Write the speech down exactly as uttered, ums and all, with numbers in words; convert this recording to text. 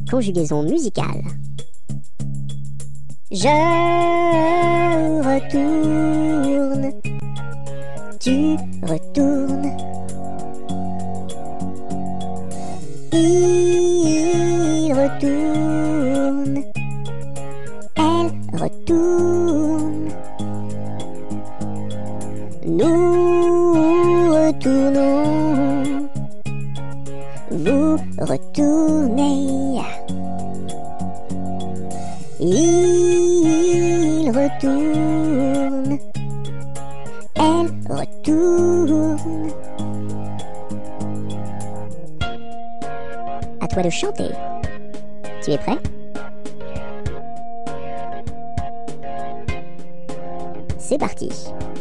Conjugaison musicale. Je retourne, tu retournes. Il retourne, elle retourne. Nous retournons, vous retournez. Il retourne, elle retourne. À toi de chanter. Tu es prêt? C'est parti.